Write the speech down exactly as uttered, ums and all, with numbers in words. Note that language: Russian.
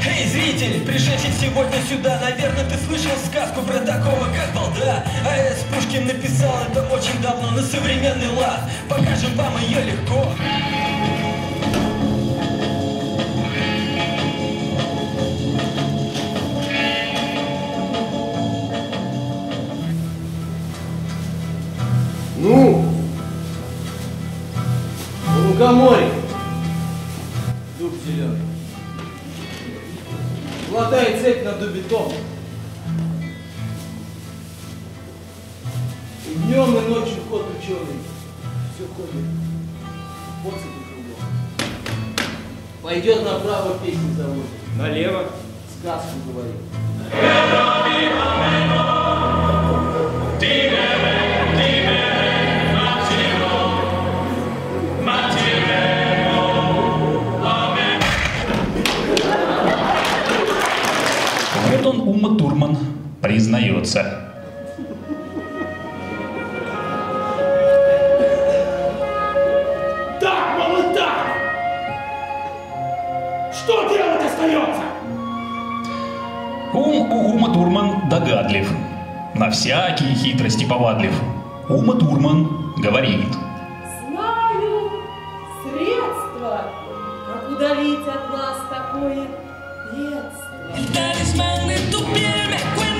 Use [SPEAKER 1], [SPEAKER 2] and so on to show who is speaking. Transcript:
[SPEAKER 1] Эй, зритель, пришедший сегодня сюда, наверное, ты слышал сказку про такого, как балда. А С. Пушкин написал это очень давно на современный лад. Покажем вам ее легко.
[SPEAKER 2] Ну, лукоморье, дуб зеленый, золотая цепь на дубе том. И днем, и ночью кот ученый все ходит по цепи кругом. Пойдет направо, песни заводит.
[SPEAKER 3] Налево.
[SPEAKER 2] Сказку говорит.
[SPEAKER 4] Вот он, Ума Турман, признается.
[SPEAKER 3] Так, мол, так! Что делать остается?
[SPEAKER 4] Ум у Ума Турман догадлив, на всякие хитрости повадлив. Ума Турман говорит.
[SPEAKER 5] Знаю средства, как удалить от нас такое бедствие.
[SPEAKER 6] Il talismano in tu piel me